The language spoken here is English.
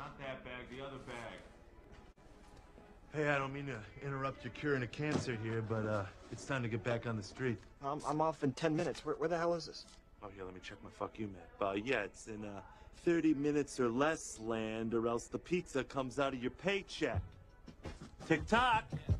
Not that bag, the other bag. Hey, I don't mean to interrupt your curing of cancer here, but it's time to get back on the street. I'm off in 10 minutes. Where the hell is this? Oh, here, let me check my fuck you map. Yeah, it's in 30 minutes or less land, or else the pizza comes out of your paycheck. Tick-tock!